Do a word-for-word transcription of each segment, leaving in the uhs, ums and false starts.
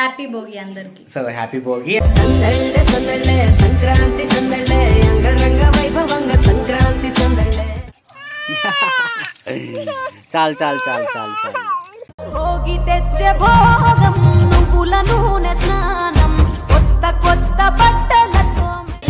Happy Bhogi అందరికి. So happy Bhogi. సందళ్ళే సందళ్ళే సంక్రాంతి సందళ్ళే అంగరంగ వైభవంగా సంక్రాంతి సందళ్ళే. చాలు చాలు చాలు చాలు చాలు. భోగి తెచ్చే భోగం నువ్వుల నూనె స్నానం కొత్త కొత్త బట్టలతో.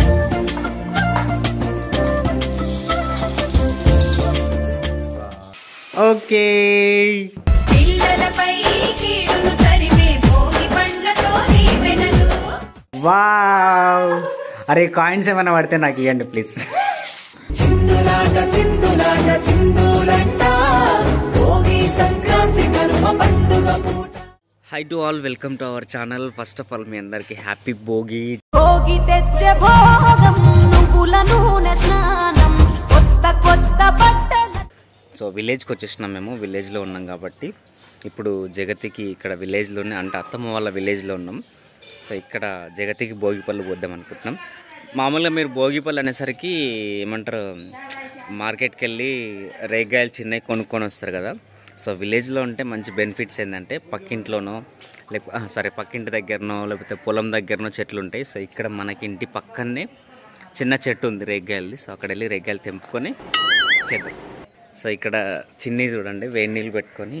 ఓకే. పిల్లలపై కీడును తరిమే భోగి పండ్లతో దీవెనలు. వావ్. అరే కాయిన్స్ ఏమైనా పడితే నాకు ఇవ్వండి ప్లీజ్. చిందులాట చిందులాట చిందులంట భోగి సంక్రాంతి కనుమ పండుగ పూట. Hi to all, welcome to our channel. First of all మీ అందరికి హ్యాపీ భోగి. భోగి తెచ్చే భోగం నువ్వుల నూనె స్నానం కొత్త కొత్త బట్టల. సో విలేజ్కి వచ్చేసినాం మేము. విలేజ్లో ఉన్నాం కాబట్టి ఇప్పుడు జగతికి ఇక్కడ విలేజ్లోనే అంటే అత్తమ్మ వాళ్ళ విలేజ్లో ఉన్నాం. సో ఇక్కడ జగతికి భోగిపళ్ళు పోద్దాం అనుకుంటున్నాం. మామూలుగా మీరు భోగిపళ్ళు అనేసరికి ఏమంటారు, మార్కెట్కి వెళ్ళి రేగాయలు చిన్నవి కొనుక్కొని వస్తారు కదా. సో విలేజ్లో ఉంటే మంచి బెనిఫిట్స్ ఏంటంటే పక్కింట్లోనో లేకపోతే సరే పక్కింటి దగ్గరనో లేకపోతే పొలం దగ్గరనో చెట్లు ఉంటాయి. సో ఇక్కడ మనకి ఇంటి పక్కనే చిన్న చెట్టు ఉంది రేగాయలది. సో అక్కడ వెళ్ళి రేగాయలు తెంపుకొని చేద్దాం. సో ఇక్కడ చిన్ని చూడండి వేడి నీళ్ళు పెట్టుకొని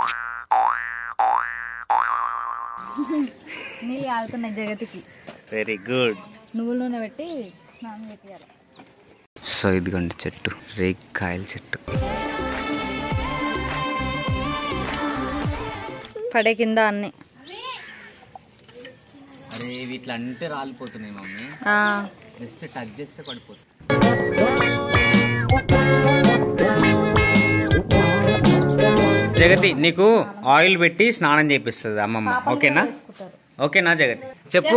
నీళ్ళు ఆగుతున్నాయి జగతికి. Very good. నువ్వుల నూనె పెట్టి స్నానం పెట్టాలి. సో ఇదిగోండి చెట్టు, రేగాయల చెట్టు. పడే కింద అన్ని. అరే వీటిలో అంటే రాలిపోతున్నాయి మమ్మీ. జస్ట్ టచ్ చేస్తే పడిపోతుంది. జగతి నీకు ఆయిల్ పెట్టి స్నానం చేపిస్తుంది అమ్మమ్మ. ఓకేనా? ఓకేనా జగతి? చెప్పు.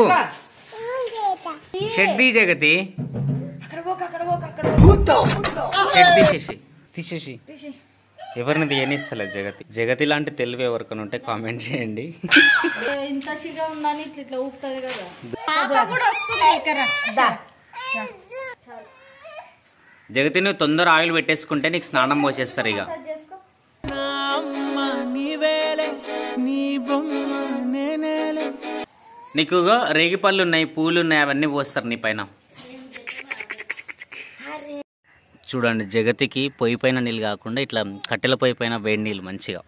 షెడ్ది జగతి షెడ్ తీసేసి తీసేసి ఎవరిని తీయనిస్తలేదు జగతి. జగతి లాంటి తెలివి ఎవరికైనా ఉంటే కామెంట్ చేయండి. ఇంత సిగా ఉందని ఇట్లా ఊపుతుంది కదా. జగతి నువ్వు తొందర ఆయిల్ పెట్టేసుకుంటే నీకు స్నానం పోసేస్తారు. ఇక నీకు రేగి పళ్ళు ఉన్నాయి, పూలు ఉన్నాయి, అవన్నీ పోస్తారు నీ పైన. చూడండి జగతికి పొయ్యి పైన నీళ్ళు కాకుండా ఇట్లా కట్టెల పొయ్యి పైన వేడి నీళ్ళు మంచిగా.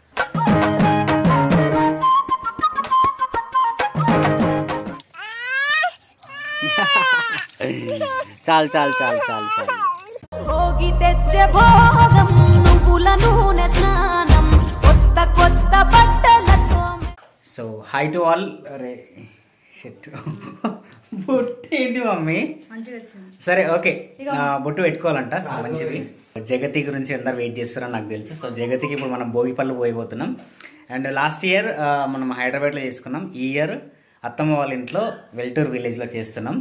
చాలు చాలు చాలు చాలు చాలు. భోగి తెచ్చే భోగం నువ్వుల నూనె స్నానం కొత్త కొత్త బట్టలతో. So hi to all. అరే షెట్ బొట్టు ఏంటి మమ్మీ? సరే ఓకే, బొట్టు పెట్టుకోవాలంట. సో మంచిది. జగతి గురించి అందరు వెయిట్ చేస్తారని నాకు తెలుసు. సో జగతికి ఇప్పుడు మనం భోగిపళ్ళు పోయిపోతున్నాం. అండ్ లాస్ట్ ఇయర్ మనం హైదరాబాద్లో చేసుకున్నాం. ఈ ఇయర్ అత్తమ్మ వాళ్ళ ఇంట్లో వెల్టూర్ విలేజ్లో చేస్తున్నాం.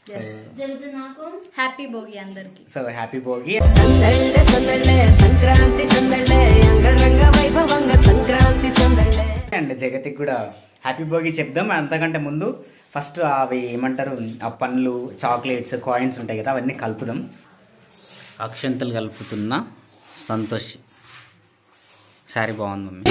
హ్యాపీ భోగి అందరికి. So happy Bhogi. సందళ్ళే సందళ్ళే సంక్రాంతి సందళ్ళే అంగరంగ వైభవంగా సంక్రాంతి సందళ్ళే. అండ్ జగతికి కూడా హ్యాపీ భోగి చెప్దాం. అంతకంటే ముందు ఫస్ట్ అవి ఏమంటారు, ఆ పండ్లు, చాక్లెట్స్, కాయిన్స్ ఉంటాయి కదా, అవన్నీ కలుపుదాం. అక్షంతలు కలుపుతున్నా సంతోష్. సారీ బాగుంది మమ్మీ.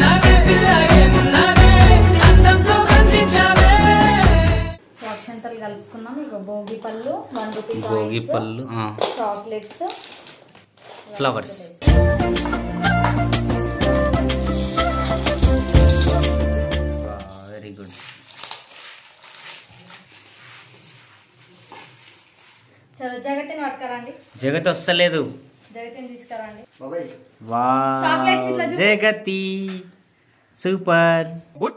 అక్షంతలు కలుపుకున్నాం. ఇక భోగి పళ్ళు, వన్ రూపీ భోగి పళ్ళు, చాక్లెట్స్, ఫ్లవర్స్. Very good. చలో జగతిని పట్టుకరండి. జగతి వస్తలేదు. జగతిని తీసుకురండి. Wow Jagathi super.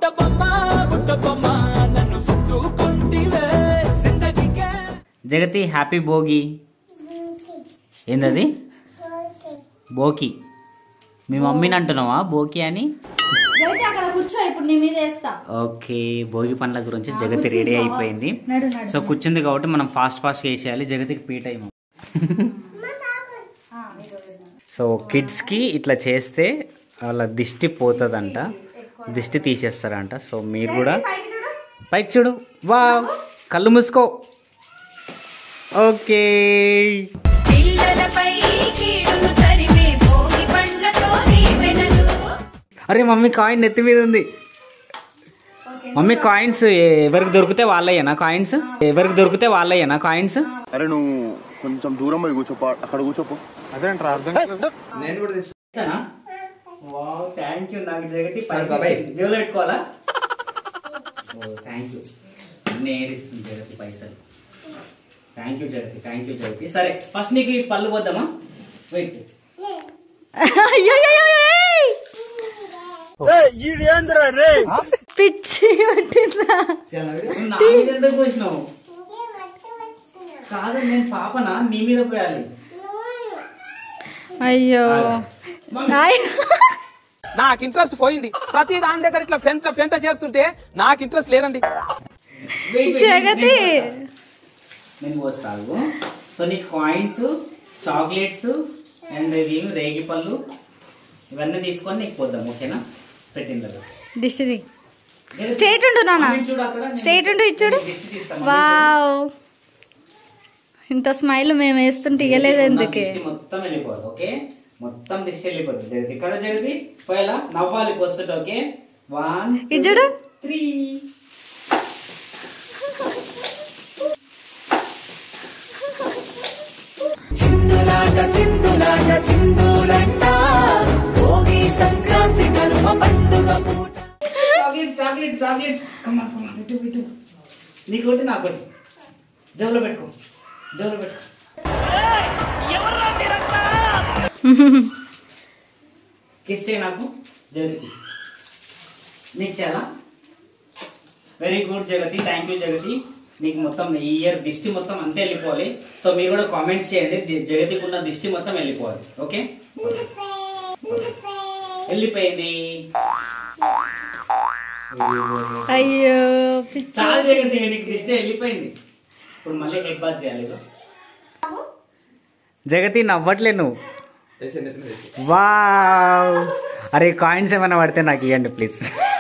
Jagathi happy Bhogi. ఏందది? బోకి. మీ మమ్మీని అంటున్నావా బోకి అని? జగతి అక్కడ కూర్చో, ఇప్పుడు నీ మీద వేస్తా. ఓకే, భోగి పండ్ల గురించి జగతి రెడీ అయిపోయింది. సో కూర్చుంది కాబట్టి మనం ఫాస్ట్ ఫాస్ట్ వేసేయాలి. జగతికి పీట అయ్యి. సో కిడ్స్ కి ఇట్లా చేస్తే వాళ్ళ దిష్టి పోతుందంట, దిష్టి తీసేస్తారంట. సో మీరు కూడా పైకి చూడు. వా కళ్ళు మూసుకో. ఓకే. అరే మమ్మీ కాయిన్ నెత్తి మీద ఉంది. మమ్మీ కాయిన్స్ ఎవరికి దొరికితే వాళ్ళయ్యనా కాయిన్స్ ఎవరికి దొరికితే వాళ్ళయ్యనా కాయిన్స్ అరే నువ్వు కొంచెం దూరం పోయి కూర్చోపో అక్కడ కూర్చోపో అదేంట్రా అర్థం నేను కూడా థ్యాంక్ యూ నాకు జగతి జోలో పెట్టుకోవాలా థ్యాంక్ యూ అన్నీ ఏడిస్తుంది జగతి పైసలు thank you Jagathi thank you Jagathi సరే ఫస్ట్ నీకు ఈ పళ్ళు పోద్దామా వెయిట్ పిచ్చి పట్టిందా ఎందుకు పోసినావు కాదు నేను పాపనా నీ మీద పోయాలి అయ్యో నాకు ఇంట్రెస్ట్ పోయింది ప్రతి దాని దగ్గర ఇట్లా ఫెంట ఫెంట చేస్తుంటే నాకు ఇంట్రెస్ట్ లేదండి జగతి నేను పోస్తాను సో నీకు కాయిన్స్ చాక్లెట్స్ అండ్ ఇవి రేగి పళ్ళు ఇవన్నీ తీసుకొని నీకు పోద్దాం ఓకేనా పెట్టింది డిష్ది స్ట్రైట్ ఉండు నాన్న స్ట్రైట్ ఉండు ఇచ్చుడు వావ్ ఇంత స్మైల్ మేము వేస్తుంటే ఇయ్యలేదు ఎందుకే మొత్తం వెళ్ళిపోదు ఓకే మొత్తం దిష్టి వెళ్ళిపోతుంది జగతి కదా జగతి పోయేలా నవ్వాలి పోస్తుంటే ఓకే వన్ ఇచ్చుడు త్రీ చిందులాట చిందులాట చిందులంట భోగి సంక్రాంతి కనుమ పండుగ పూట చాక్లెట్స్ చాక్లెట్ చాక్లెట్స్ కమ్మా కమ్మా ఇటు ఇటు నీకు ఒకటి నాకు ఒకటి జోలో పెట్టుకో జోలో పెట్టుకో కిస్ చేయి నాకు జగతి నీకు చేయాలా very good Jagathi thank you Jagathi నీకు మొత్తం ఈ ఇయర్ దిష్టి మొత్తం అంతే వెళ్ళిపోవాలి సో మీరు కూడా కామెంట్స్ చేయండి జగతికి ఉన్న దిష్టి మొత్తం వెళ్ళిపోవాలి ఓకే వెళ్ళిపోయింది అయ్యో చాలా జగతి నీకు దిష్టి వెళ్ళిపోయింది ఇప్పుడు మళ్ళీ హెడ్ బాత్ చేయాలి జగతి నవ్వట్లే నువ్వు వావ్ అరే కాయిన్స్ ఏమైనా పడితే నాకు ఇవ్వండి ప్లీజ్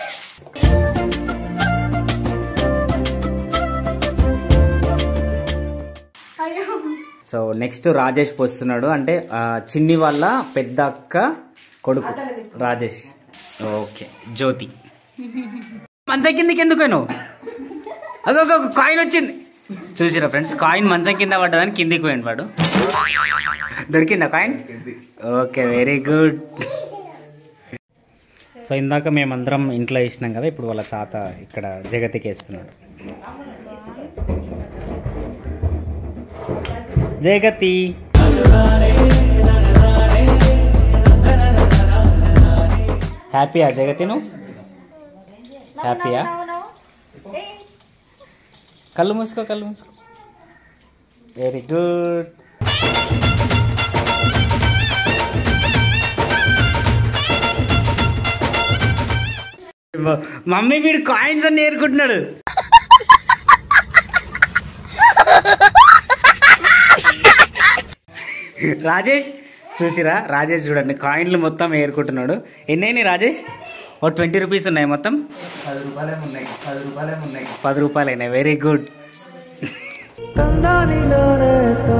సో నెక్స్ట్ రాజేష్ పోస్తున్నాడు అంటే చిన్ని వాళ్ళ పెద్ద అక్క కొడుకు రాజేష్ ఓకే జ్యోతి మంచం కిందకి ఎందుకు నువ్వు అదో కాయిన్ వచ్చింది చూసిరా ఫ్రెండ్స్ కాయిన్ మంచం కింద పడ్డదని కిందికి పోయింది వాడు దొరికిందా coin okay very good so ఇందాక మేమందరం ఇంట్లో వేసినాం కదా ఇప్పుడు వాళ్ళ తాత ఇక్కడ జగతికి వేస్తున్నాడు జగతి హ్యాపీయా జగతి నువ్వు హ్యాపీయా కళ్ళు మూసుకో కళ్ళు మూసుకో వెరీ గుడ్ మమ్మీ వీడు కాయిన్స్ అన్ని ఏరుకుంటున్నాడు రాజేష్ చూసిరా రాజేష్ చూడండి కాయిన్లు మొత్తం ఏరుకుంటున్నాడు ఎన్నైనా రాజేష్ ఓ ట్వంటీ రూపీస్ ఉన్నాయి మొత్తం పది రూపాయలే ఉన్నాయి పది రూపాయలే ఉన్నాయి పది రూపాయలు అయినాయి వెరీ గుడ్